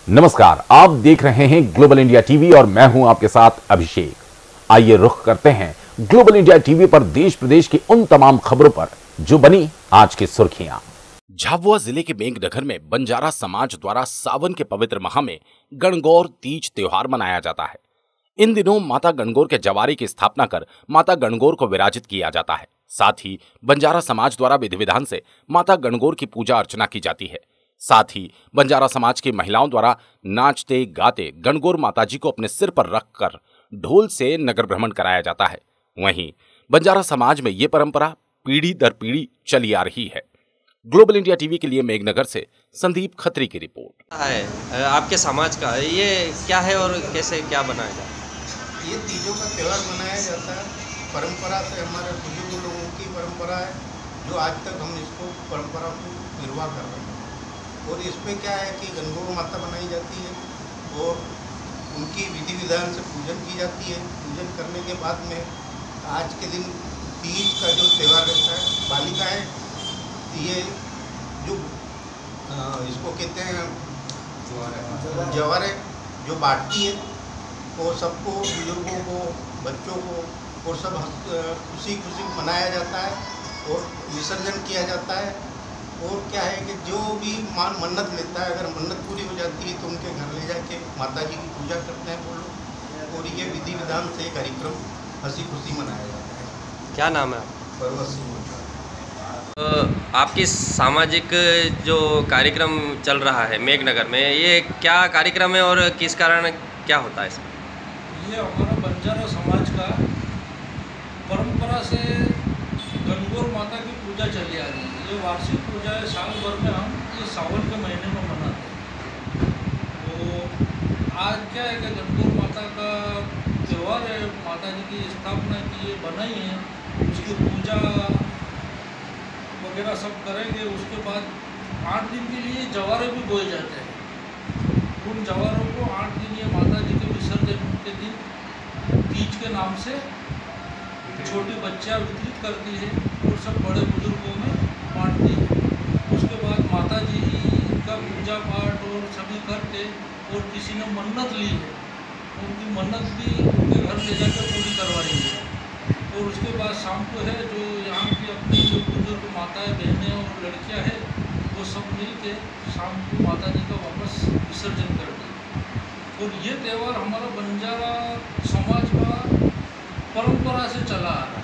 नमस्कार, आप देख रहे हैं ग्लोबल इंडिया टीवी और मैं हूं आपके साथ अभिषेक। आइए रुख करते हैं ग्लोबल इंडिया टीवी पर देश प्रदेश की उन तमाम खबरों पर जो बनी आज की सुर्खियां। झाबुआ जिले के मेघनगर में बंजारा समाज द्वारा सावन के पवित्र माह में गणगौर तीज त्योहार मनाया जाता है। इन दिनों माता गणगौर के जवारे की स्थापना कर माता गणगौर को विराजित किया जाता है। साथ ही बंजारा समाज द्वारा विधि विधान से माता गणगौर की पूजा अर्चना की जाती है। साथ ही बंजारा समाज की महिलाओं द्वारा नाचते गाते गणगौर माताजी को अपने सिर पर रखकर ढोल से नगर भ्रमण कराया जाता है। वहीं बंजारा समाज में ये परंपरा पीढ़ी दर पीढ़ी चली आ रही है। ग्लोबल इंडिया टीवी के लिए मेघनगर से संदीप खत्री की रिपोर्ट है। आपके समाज का ये क्या है और कैसे क्या बनाया जाता है? ये तीजों का त्यौहार मनाया जाता है। परंपरा से हमारे बुजुर्ग लोगों की परंपरा है, जो आज तक हम इसको परंपरा को निर्वाह कर रहे हैं। और इस पे क्या है कि गणगौर माता बनाई जाती है और उनकी विधि विधान से पूजन की जाती है। पूजन करने के बाद में आज के दिन तीज का जो त्यौहार रहता है, बालिकाएँ ये जो इसको कहते हैं जवारे जो बांटती है, वो सबको, बुजुर्गों को, बच्चों को और सब खुशी खुशी मनाया जाता है और विसर्जन किया जाता है। और क्या है कि जो भी मन्नत लेता है, अगर मन्नत पूरी हो जाती है तो उनके घर ले जाके माता जी की पूजा करते हैं वो लोग। और ये विधि विधान से कार्यक्रम हंसी खुशी मनाया जाता है। क्या नाम है पर्वत सिंह। आपकी सामाजिक जो कार्यक्रम चल रहा है मेघनगर में, ये क्या कार्यक्रम है और किस कारण क्या होता है इसमें? ये हमारा बंजारा समाज का परंपरा से गणगौर माता की पूजा चली आ रही है। ये वार्षिक पूजा है, साल भर में हम ये सावन के महीने में मनाते हैं। तो आज क्या है कि गणगौर माता का त्यौहार है, माता जी की स्थापना की है, बनाई है, उसकी पूजा वगैरह सब करेंगे। उसके बाद 8 दिन के लिए जवारे भी बोए जाते हैं। उन जवारों को 8 दिन ये माता जी के विसर्जन के दिन तीज के नाम से छोटी बच्चियाँ वितरित करती है और सब बड़े बुजुर्गों में बांटती है। उसके बाद माता जी का पूजा पाठ और सभी करके, और किसी ने मन्नत ली है, उनकी मन्नत भी उनके घर ले जाकर पूरी करवाएंगे। और उसके बाद शाम को है जो यहाँ की अपनी जो बुजुर्ग माताएं, बहनें और लड़कियाँ हैं, वो सब मिल के शाम को माता जी का वापस विसर्जन करती है। और ये त्यौहार हमारा बंजारा समाज का परंपरा से चला आ रहा है।